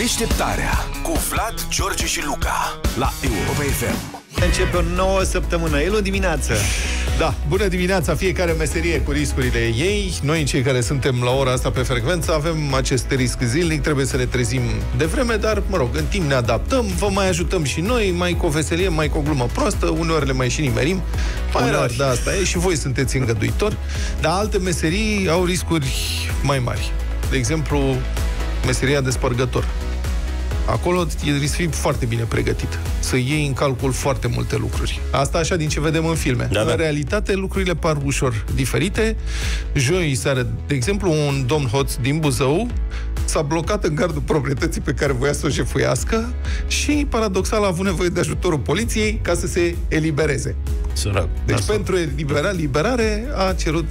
Deșteptarea cu Vlad, George și Luca la Europa FM. Începe o nouă săptămână, e luni dimineață. Da, bună dimineața, fiecare meserie cu riscurile ei. Noi, cei care suntem la ora asta pe frecvență, avem acest risc zilnic, trebuie să ne trezim de vreme, dar, mă rog, în timp ne adaptăm, vă mai ajutăm și noi, mai cu o veselie, mai cu o glumă proastă, uneori le mai și nimerim. Mai rar, da, asta e, și voi sunteți îngăduitori, dar alte meserii au riscuri mai mari. De exemplu, meseria de spărgător. Acolo trebuie să fii foarte bine pregătit, să iei în calcul foarte multe lucruri. Asta așa din ce vedem în filme. Da. În realitate, lucrurile par ușor diferite. Joi seară, de exemplu, un domn hoț din Buzău s-a blocat în gardul proprietății pe care voia să o jefuiască și, paradoxal, a avut nevoie de ajutorul poliției ca să se elibereze. Sărac. Deci pentru liberare a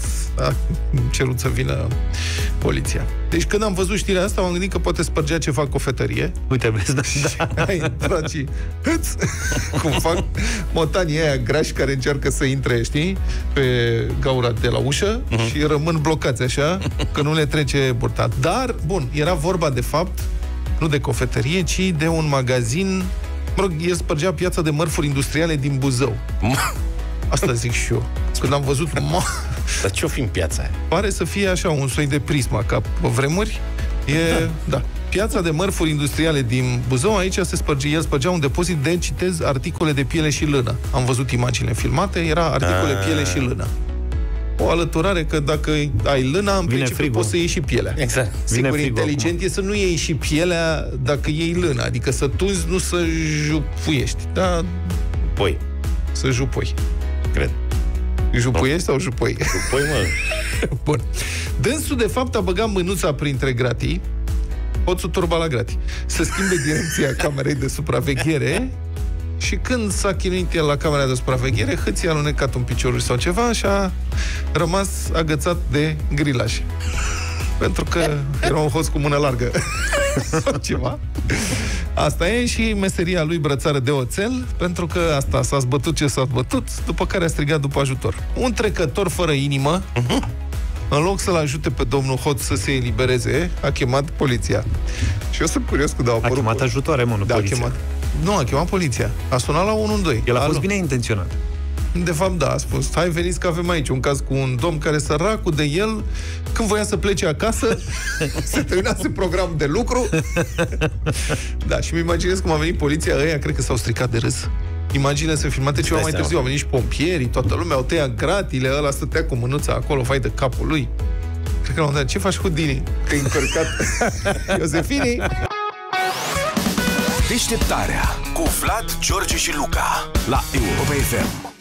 cerut să vină poliția. Deci când am văzut știrea asta, m-am gândit că poate spărgea ceva cofetărie. Uite, vezi, da. Ai intrat și cum fac motanii aia grași care încearcă să intre, știi, pe gaura de la ușă și rămân blocați așa, că nu le trece burta. Dar, bun, era vorba de fapt nu de cofetărie, ci de un magazin. Mă rog, el spărgea piața de mărfuri industriale din Buzău. Asta zic și eu. Când am văzut... Dar ce-o fi în piața aia? Pare să fie așa, un soi de Prisma, ca pe vremuri. Da. Piața de mărfuri industriale din Buzău, aici el spărgea un depozit de, citez, articole de piele și lână. Am văzut imaginile filmate, era articole piele și lână. O alăturare că dacă ai lâna, în principiu poți să iei și pielea. Exact. Sigur, inteligent e să nu iei și pielea dacă iei lâna, adică să tunzi, nu să jupuiești. Da, Poi. să jupui. Cred. Jupuiești sau jupui? Jupui, mă. Bun. Dânsul, de fapt, a băgat mânuța printre gratii, hoțul turba la gratii, să schimbe direcția camerei de supraveghere și când s-a chinuit el la camera de supraveghere, hâții a alunecat un piciorul sau ceva și a rămas agățat de grilaj. Pentru că era un hoț cu mână largă sau ceva. Asta e, și meseria lui brățară de oțel, pentru că asta s-a zbătut ce s-a zbătut, după care a strigat după ajutor. Un trecător fără inimă, în loc să-l ajute pe domnul hoț să se elibereze, a chemat poliția. Și eu sunt curios când au apărut... A chemat ajutoare, mă, nu poliția. Nu, a chemat poliția. A sunat la 112. El a fost bine intenționat. De fapt, da, a spus: hai, veniți că avem aici un caz cu un domn care, săracul de el, când voia să plece acasă, se terminase programul de lucru. Da, și mi imaginez cum a venit poliția, ăia cred că s-au stricat de râs. Imaginea să filmate ceva mai târziu, au venit și pompierii, toată lumea, au tăiat gratile, ăla stătea cu mânuța acolo, vai de capul lui. Cred că l-au dat: ce faci cu Dini? Că-i încărcat Iosefini. Deșteptarea cu Vlad, George și Luca la Europa FM.